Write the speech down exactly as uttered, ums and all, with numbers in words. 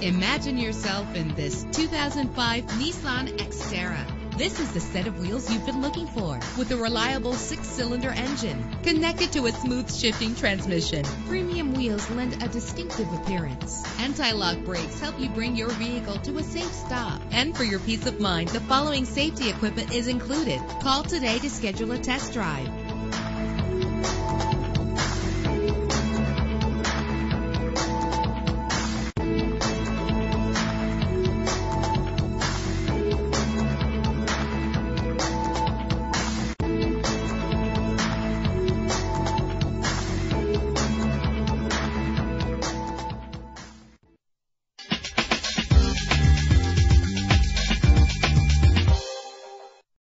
Imagine yourself in this two thousand five Nissan Xterra. This is the set of wheels you've been looking for, with a reliable six-cylinder engine connected to a smooth shifting transmission. Premium wheels lend a distinctive appearance. Anti-lock brakes help you bring your vehicle to a safe stop. And for your peace of mind, the following safety equipment is included. Call today to schedule a test drive.